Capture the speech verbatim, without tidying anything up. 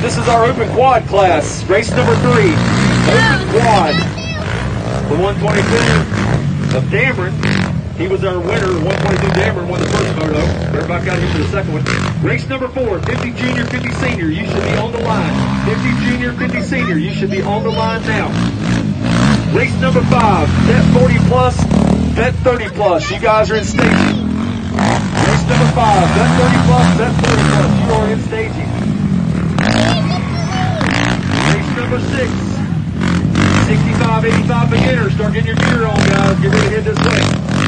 this is our open quad class. Race number three, open quad. The one twenty-two of Dameron. He was our winner. one twenty-two Dameron won the first photo. Everybody got him for the second one. Race number four, fifty junior, fifty senior. You should be on the line. fifty junior, fifty senior. You should be on the line now. Race number five, vet forty plus, vet thirty plus. You guys are in staging. Race number five, vet thirty plus, vet thirty plus. You are in staging. Race number six, sixty-five, eighty-five beginners. Start getting your gear on, guys. Get ready to head this way.